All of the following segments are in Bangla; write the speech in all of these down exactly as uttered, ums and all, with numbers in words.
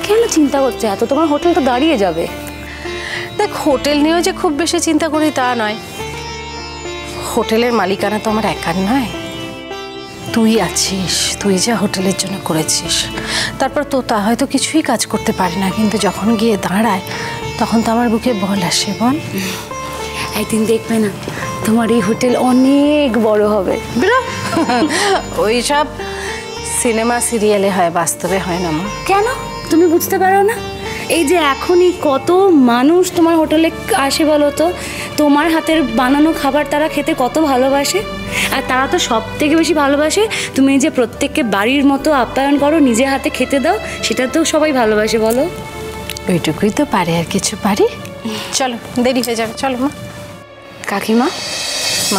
কেন চিন্তা করছো এত? তোমার হোটেল তো দাঁড়িয়ে যাবে। দেখ, হোটেল নিয়েও যে খুব বেশি চিন্তা করি তা নয়। হোটেলের মালিকানা তো আমার একার নয়, তুই আছিস, তুই যা হোটেলের জন্য করেছিস। তারপর তো তা হয়তো কিছুই কাজ করতে পারি না, কিন্তু যখন গিয়ে দাঁড়ায় তখন তো আমার বুকে বল আসে। বল, একদিন দেখবে না তোমার এই হোটেল অনেক বড় হবে। ওই সব সিনেমা সিরিয়ালে হয়, বাস্তবে হয় না মা। কেন তুমি বুঝতে পারো না? এই যে এখনই কত মানুষ তোমার হোটেলে আসে বলো তো, তোমার হাতের বানানো খাবার তারা খেতে কত ভালোবাসে। আর তারা তো সব থেকে বেশি ভালোবাসে তুমি যে প্রত্যেককে বাড়ির মতো আপ্যায়ন করো, নিজে হাতে খেতে দাও, সেটা তো সবাই ভালোবাসে বলো। ওইটুকুই তো পারে, আর কিছু পারি? চলো, দেরি হয়ে যাবে, চলো মা। কাকিমা, মা,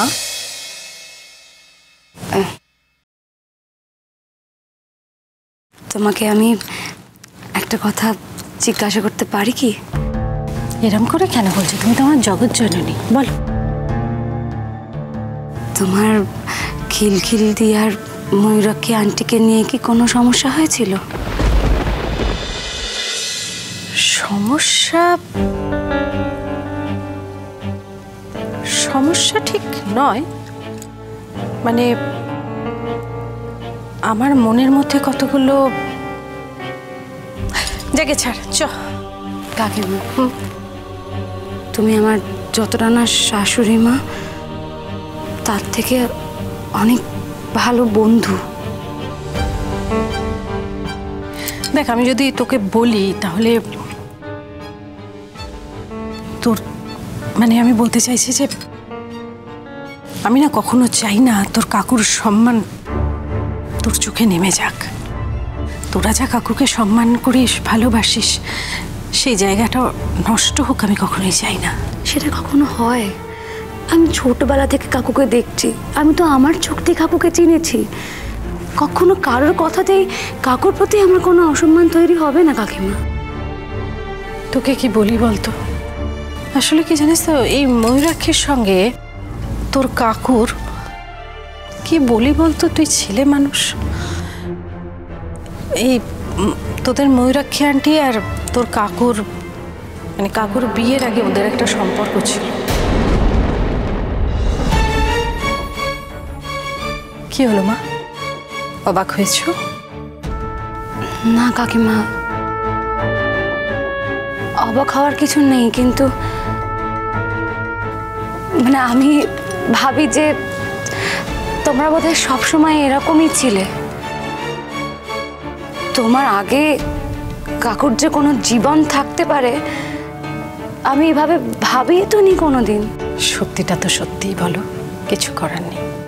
তোমাকে আমি একটা কথা জিজ্ঞাসা করতে পারি কি? এরম করে কেন বলছো? তুমি তো আমার জগৎ জননী, বলো। তোমার খিলখিল দিয়ার ময়ূরাক্ষী আন্টিকে নিয়ে কি কোনো সমস্যা হয়েছিল? সমস্যা সমস্যা ঠিক নয়, মানে আমার মনের মধ্যে কতগুলো জায়গা ছাড়। চ কাকিমা, তুমি আমার যতটা না শাশুড়ি মা, তার থেকে অনেক ভালো বন্ধু। দেখ, আমি যদি তোকে বলি তাহলে তোর, মানে আমি বলতে চাইছি যে আমি না কখনো চাই না তোর কাকুর সম্মান তোর চোখে নেমে যাক। তোরা যা কাকুকে সম্মান করিস, ভালোবাসিস, সেই জায়গাটা নষ্ট হোক আমি কখনোই চাই না। সেটা কখনো হয়? আমি ছোটবেলা থেকে কাকুকে দেখছি, আমি তো আমার চোখ দিয়ে কাকুকে চিনেছি। কখনো কারোর কথাতেই কাকুর প্রতি আমার কোনো অসম্মান তৈরি হবে না কাকিমা। তোকে কি বলি বলতো, আসলে কি জানিস তো, এই ময়ূরাক্ষীর সঙ্গে তোর কাকুর কি বলি বলতো, তুই ছেলে মানুষ। এই তোদের ময়ূরাক্ষী আন্টি আর তোর কাকুর, মানে কাকুর বিয়ের আগে ওদের একটা সম্পর্ক ছিল। কি হলো মা, অবাক হয়েছ? না কাকিমা, অবাক হওয়ার কিছু নেই, কিন্তু মানে আমি ভাবি যে তোমরা বোধহয় সবসময় এরকমই ছিলে। তোমার আগে কাকুর যে কোনো জীবন থাকতে পারে আমি এভাবে ভাবি তো নি কোনোদিন। সত্যিটা তো সত্যিই বলো, কিছু করার নেই।